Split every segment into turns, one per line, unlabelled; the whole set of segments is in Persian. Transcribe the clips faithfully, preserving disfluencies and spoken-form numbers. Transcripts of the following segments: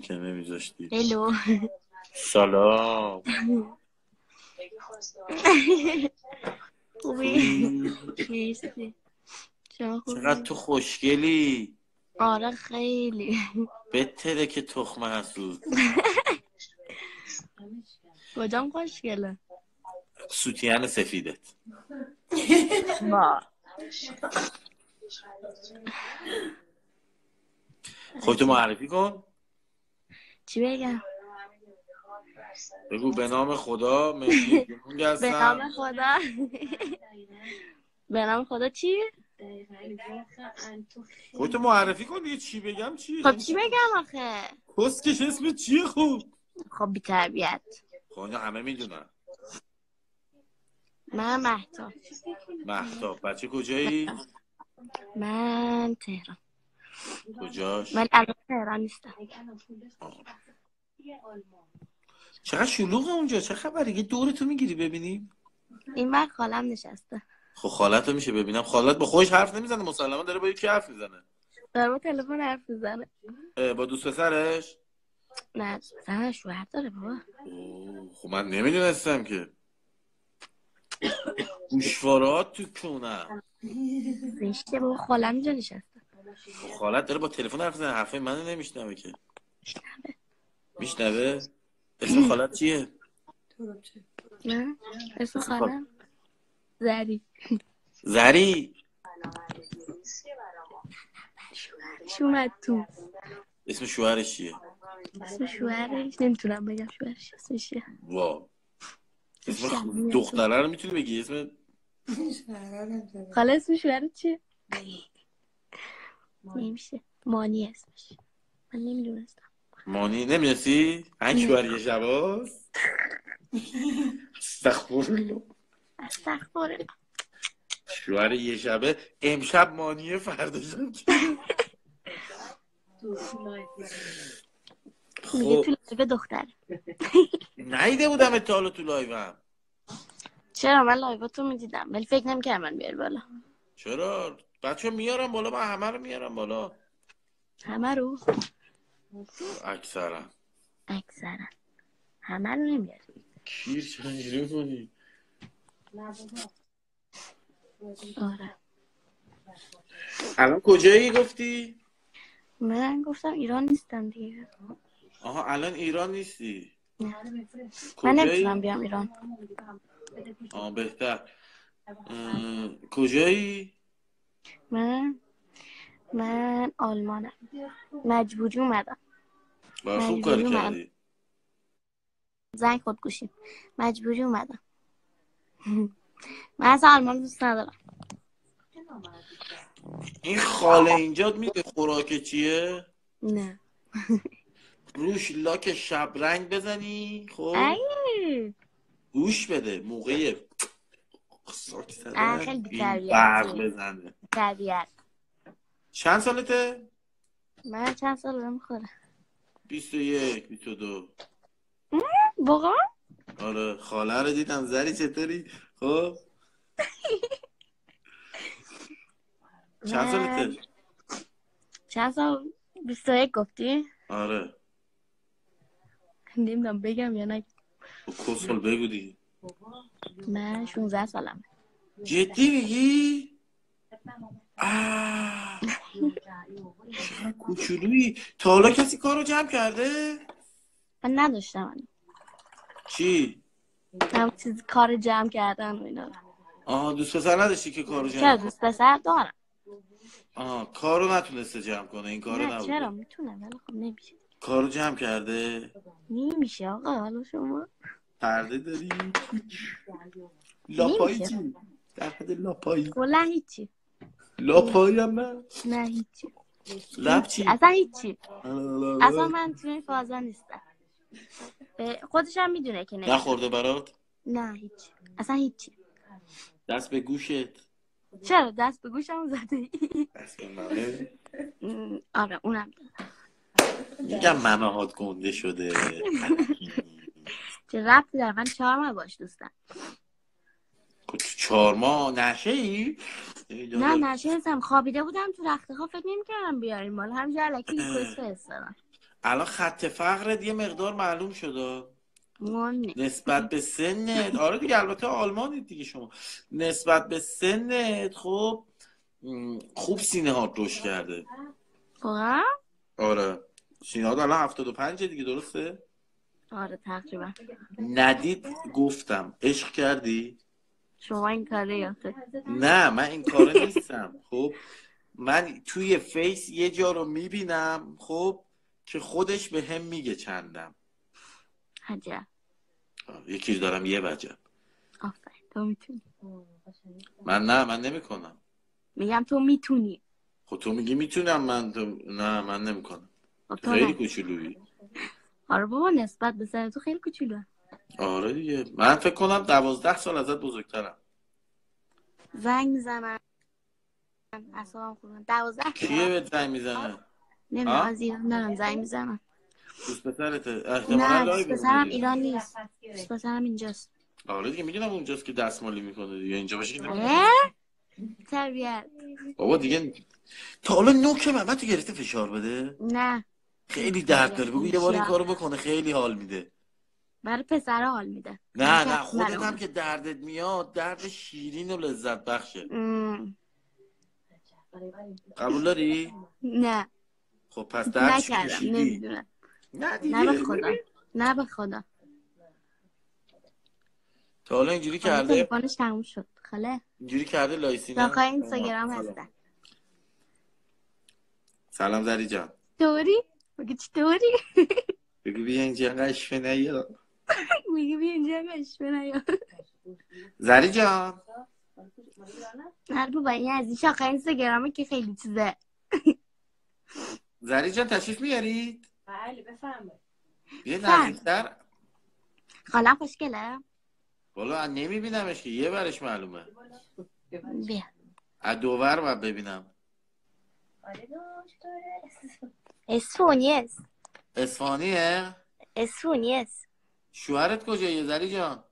که نمیذاشتی.
هلو.
سلام.
خوبی؟ مرسی.
چقدر تو خوشگلی.
آره خیلی.
بهتره که تخمه حسود.
کجام خوشگله؟
سوتیان سفیدت.
با
خودتو معرفی کن.
چی بگم؟
بگو به نام خدا مهدی جونگ هستم.
به نام خدا. به نام خدا چی؟
خودتو معرفی کن دیگه. چی بگم چی؟
خب چی بگم آخه؟
کسکش اسم چیه خوب؟
خب بی تربیت.
خب همه میدونن.
من مهتاب.
مهتاب. بچه کجایی؟
من تهران.
کجاش؟
من الان تهران نیستم.
چقدر شلوغه اونجا. چه خبره؟ یه دورتو میگیری ببینیم.
این وقت خالم نشسته.
خب خالتو میشه ببینم. خالت با خودش حرف نمیزنه مسلما، داره با یکی حرف میزنه.
داره با تلفن حرف میزنه.
با دوست پسرش؟
نه زن شوهر داره بابا.
خب من نمیدونستم که. گوشوارات تو کونم.
زشته بابا، خالم اینجا نشسته.
خالت داره با تلفن حرف میزنه، حرفای منو نمیشنوه که.
میشنوه.
میشنوه؟ اسم خالت چیه؟
نه اسم خالم زری.
زری؟
شوهرش اومد تو.
اسم شوهرش چیه؟
اسم شوهرش نمیتونم بگم شوهرش اسمش چیه.
وا اسم دختره رو میتونی بگی؟ اسم
خاله اسم شوهرت چیه؟ نمیشه. مانی اسمش. من نمیدونستم.
مانی نمیدونستی؟ هنگ شوهر یه شباست. استغفرالله.
استغفرالله.
شوهر یه شبه. امشب مانیه، فردا شب کیه؟
میگه تو لایو دختره.
نیده بودم اتحالا تو لایوم.
چرا؟ من لایواتو میدیدم ولی فکر نمی‌کردم من بیار بالا.
چرا؟ بچه میارم بالا، من همه رو میارم بالا.
همه رو؟
اکثرا
اکثرا همه رو نمیاری.
کیر چرا اینجوری کنی؟
آره.
الان کجایی گفتی؟
من گفتم ایران نیستم دیگه.
آها الان ایران نیستی؟
نه. من نمیتونم بیام ایران.
آه بهتر. کجایی؟
من من آلمانم. مجبوری اومدم.
با خوب کاری کردی.
زنگ خودکشی. مجبوری اومدم. من از آلمان دوست ندارم.
این خاله اینجا میده خوراک چیه؟
نه.
روش لاک شبرنگ بزنی. خب
ای
گوش بده موقع ساک زدن
خیلی
این برق
بی‌تربیتی.
بزنه.
تربیت.
چند سالته؟
من چند سال میخوره؟
بیست و یک بیست و دو.
واقعا؟
آره خاله رو دیدم. زری چطوری؟ خب چند سالته؟
چند سال؟ بیست و یک گفتی؟
آره
نمیدونم بگم یا نه.
کسول بگو دیگه.
من شانزده سالم.
جدی میگی؟ آه چقدر کوچولویی. تا حالا کسی کارو جمع کرده؟
من نداشتم من.
چی؟
هم چیز کار جمع کردن و اینا.
آه دوست پسر نداشتی که کارو جمع
چرا؟
کنه؟
دوست پسر دارم.
آه کارو نتونسته جمع کنه. این کارو
نه
نبوده.
چرا میتونم ولی خب نمیشه.
کارو جمع کرده؟
نمیشه آقا. حالا شما
پرده داری؟ لاپایی
نمیشه.
چی؟ در حد لاپایی.
کلا هیچی.
لاپایی هم نه؟
نه هیچی.
لب چی؟
اصلا هیچی. اصلا من توی این فازا نیستم. خودش هم میدونه که نمیشه.
نخورده برات؟
نه هیچی. اصلا هیچی.
دست به گوشت؟
چرا؟ دست به گوشم زده.
دست به ممه؟
آره اونم
میگم ممه هات گنده شده.
چه ربطی داره؟ من چهار ماه باش دوستم.
چهار ماه نشه ای؟
نه نشه نیستم. خوابیده بودم تو رخت خواب. فکر نمی‌کردم بیاریم مال همینجا الکی ریکوست فرستادم.
الان خط فقرت یه مقدار معلوم شده
مهم
نسبت به سنت. آره دیگه البته آلمانید دیگه شما. نسبت به سنت خب م، خوب سینه هات رشد کرده.
واقعا؟
آره سینه هات الان هفتاد و پنج دیگه، درسته؟
آره تقریبا.
ندید گفتم عشق کردی؟
شما این کاره یا خیلی؟
نه من این کاره نیستم. خب من توی فیس یه جا رو میبینم خب که خودش به هم میگه چندم.
عجب.
یکی دارم یه وجب.
آفرین تو میتونی.
من نه من نمیکنم.
میگم تو میتونی.
خب تو میگی میتونم، من تو... نه من نمیکنم.
تو
خیلی
نه.
کوچولویی.
آره بابا نسبت به سن تو خیلی کوچولوه.
آره دیگه من فکر کنم دوازده سال ازت بزرگترم.
زنگ میزنم اصلا خوبه. دوازده
کیه بهت زنگ میزنه؟
نمیدونم از ایران دارم زنگ میزنم.
دوست پسرته احتمالاً
نه
لایو
دوست پسرم
بودی.
ایران نیست. دوست پسرم اینجاست.
آره دیگه میدونم اونجاست که دستمالی میکنه دیگه، اینجا باشه که نمی‌کنه.
اه؟ تربیت.
بابا دیگه تا حالا نوک من تو گرفته فشار بده؟
نه
خیلی درد داره، بگو یه بار این کارو بکنه خیلی حال میده.
برای پسر حال میده.
نه نه خودت هم که دردت میاد درد شیرین و لذت بخشه.
ام.
قبول داری؟
نه
خب پس دردش
نکردم
کشیدی.
نمیدونم.
نه دیگه
نه به خدا نه به خدا.
تا حالا اینجوری
حالا
کرده؟
تلفنش تموم شد خاله.
اینجوری کرده لایسینا؟
داخل اینستاگرام هستن.
سلام زری جان.
چطوری؟ میگه چطوری؟
بگو بیا اینجا قشفه نیا.
میگه بیا اینجا قشفه نیا.
زری جان.
هر بابا این از این شاخه اینستاگرامه که خیلی چیزه.
زری جان تشریف میارید؟
بله بفرمایید.
بیا نزدیکتر.
خالم خوشگله؟
والا نمیبینمش که یه برش معلومه.
بیا
از دوور باید ببینم.
اسفونی است.
اصفهانیه؟
اسفونی است.
شوهرت کجایه زری جان؟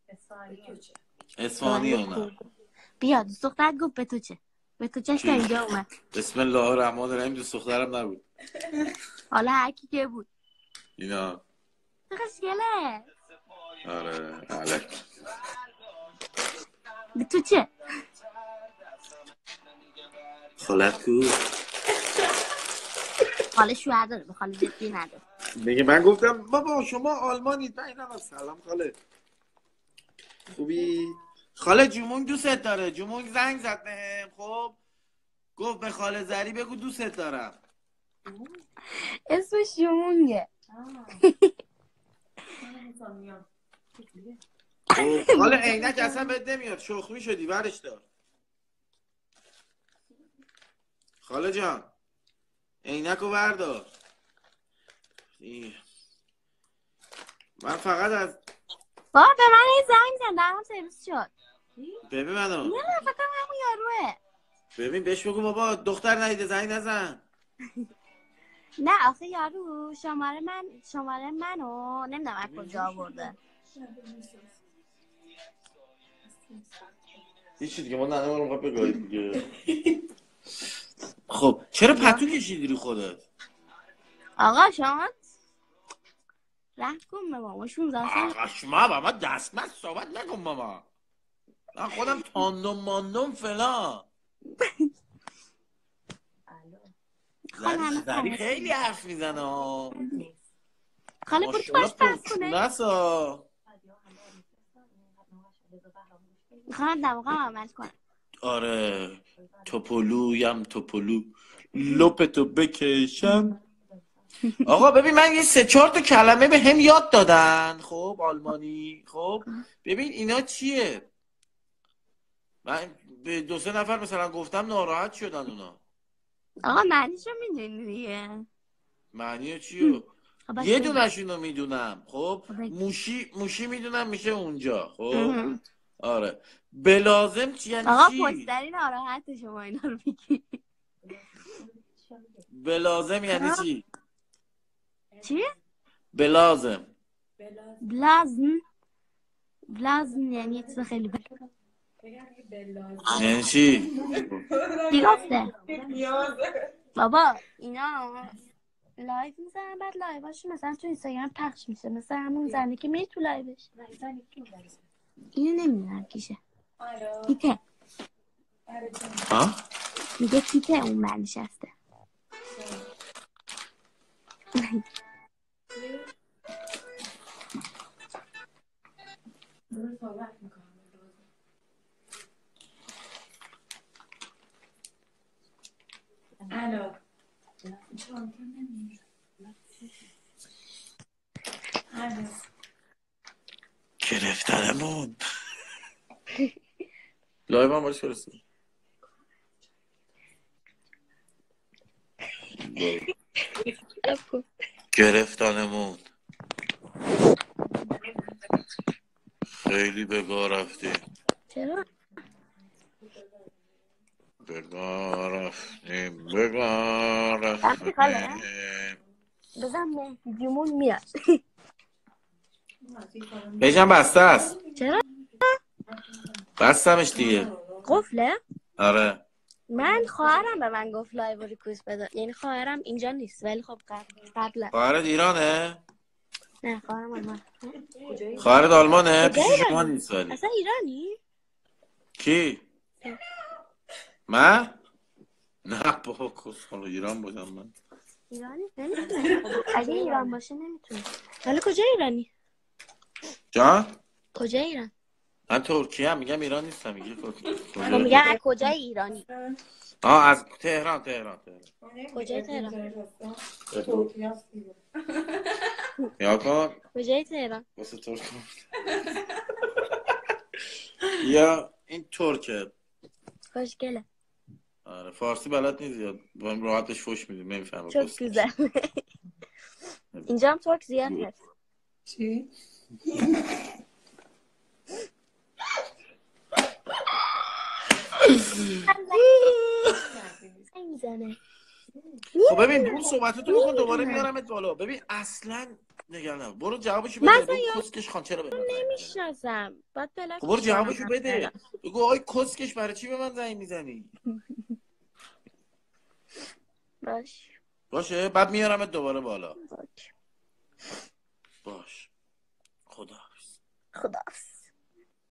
اصفهانی نه.
بیا دوست دخترت گفت به تو چه؟ به تو چه اینجا اومد؟
بسم الله الرحمن الرحیم. دوست دخترم نبود.
حالا هر کی که بود.
اینا
خوشگله.
آره الک.
به تو چه؟
خالت کو؟
خاله شوهر داره به خاله جدی نداره.
میگه من گفتم بابا شما آلمانید. من اینم سلام خاله. خوبی؟ خاله جمونگ دوستت داره. جمونگ زنگ زد بهم خب گفت به خاله زری بگو دوستت دارم.
اسمش جمونگه.
خاله عینک اصلا بهت نمیاد. شخمی شدی برش دار. خاله جان عینک رو بردار. من فقط از
بابا به من یه زنگ زن درم سرویس شد.
ببین منو.
نه فکر همون یاروه.
ببین بهش بگو بابا دختر ندیده زنگ نزن.
نه آخه یارو شماره من شماره منو نمیدونم از کجا آورده.
هیچی دیگه ما ننه ما رو میخواد بگاهید دیگه. خب چرا پتو کشیدی رو خودت؟
آقا شما رحم کن به ماما شونزده سال.
آقا شما با ما دستمست صحبت نکن ماما. من خودم تاندم ماندم فلان. زری خیلی حرف میزنه ها.
خاله برو باش بس کنه.
نسا
میخوام دماغم عمل کنم.
آره توپلویم توپلو لپتو بکشم. آقا ببین من یه سه چهار تا کلمه به هم یاد دادن خب آلمانی. خب ببین اینا چیه؟ من به دو سه نفر مثلا گفتم ناراحت شدن اونا.
آقا معنیشو میدونی دیگه.
معنی چیو؟ یه دونشونو میدونم خب موشی موشی میدونم میشه اونجا خب. آره بلازم چی یعنی چی؟
آقا پشتری ناراحت شما اینا رو میگی.
بلازم یعنی چی؟
چی؟
بلازم
بلازم بلازم یعنی چیز خیلی بد.
یعنی چی؟
چی گفته؟ بابا اینا لایو میزنن بعد لایواشون مثلا تو اینستاگرام پخش میشه، مثلا همون زنی که میره تو لایوش. اینو نمیدونم کیشه. کیته
ها؟
میگه کیته اون من نشسته.
الو
گرفتنمون. لایو هم باش فرستم. گرفتنمون. خیلی بگاه رفتیم.
چرا؟
بگاه رفتیم بگاه
رفتی خاله؟
رفتیم.
بزن مهدی جمون میاد.
پیجم بسته است.
چرا؟
بستمش دیگه.
قفله؟
آره.
من خواهرم به من گفت لایو ریکوست بده، یعنی خواهرم اینجا نیست ولی خب قبلا.
خواهرت ایرانه؟
نه خواهرم آلمان.
خواهرت آلمانه؟
کجای
پیش شما
ایرانی؟
نیست ولی.
اصلا ایرانی؟
کی؟ من؟ نه بابا کسخل ایران بودم من.
ایرانی؟ نمیتونه. اگه ایران باشه نمیتونه. ولی کجای ایرانی؟
جان؟
کجای ایران؟
من ترکیه هم میگم ایران نیستم. میگه
خب میگم از کجای ایرانی؟
آه از تهران تهران تهران.
کجای تهران؟
یا کن
کجای تهران؟
واسه ترک یا این ترکه.
خوشگله.
آره فارسی بلد نیست زیاد. با هم راحتش فوش میدیم نمیفهمه.
چوک گوزه. اینجا هم ترک زیاد هست.
چی؟
میزنه.
خب ببین برو صحبتتو بکن دوباره میارمت بالا. ببین اصلا نگران نباش. برو جوابشو بده. بگو کسکش خان چرا به من زنگ میزنی؟
نمیشناسم. بعد بلاک.
خب برو جوابشو بده. بگو آی کسکش برای چی به من زنگ میزنی؟
باش.
باشه بعد میارمت دوباره بالا.
باش.
باش. خدا
خداحافظ.